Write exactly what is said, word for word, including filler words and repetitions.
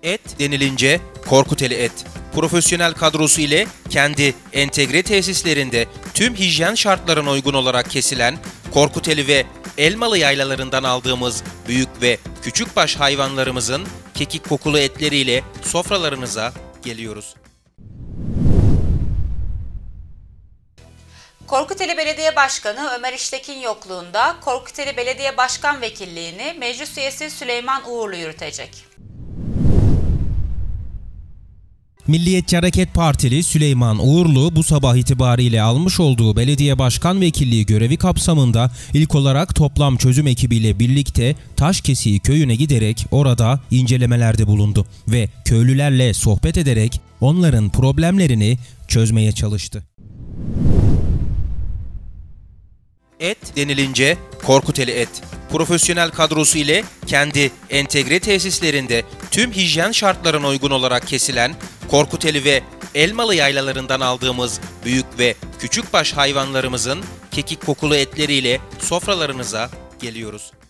Et denilince Korkuteli Et. Profesyonel kadrosu ile kendi entegre tesislerinde tüm hijyen şartlarına uygun olarak kesilen Korkuteli ve Elmalı yaylalarından aldığımız büyük ve küçükbaş hayvanlarımızın kekik kokulu etleriyle sofralarınıza geliyoruz. Korkuteli Belediye Başkanı Ömer İştekin yokluğunda Korkuteli Belediye Başkan Vekilliğini Meclis Üyesi Süleyman Uğurlu yürütecek. Milliyetçi Hareket Partili Süleyman Uğurlu bu sabah itibariyle almış olduğu belediye başkan vekilliği görevi kapsamında ilk olarak toplam çözüm ekibiyle birlikte Taşkesiği köyüne giderek orada incelemelerde bulundu ve köylülerle sohbet ederek onların problemlerini çözmeye çalıştı. Et denilince Korkuteli Et. Profesyonel kadrosu ile kendi entegre tesislerinde tüm hijyen şartlarına uygun olarak kesilen Korkuteli ve Elmalı yaylalarından aldığımız büyük ve küçükbaş hayvanlarımızın kekik kokulu etleriyle sofralarınıza geliyoruz.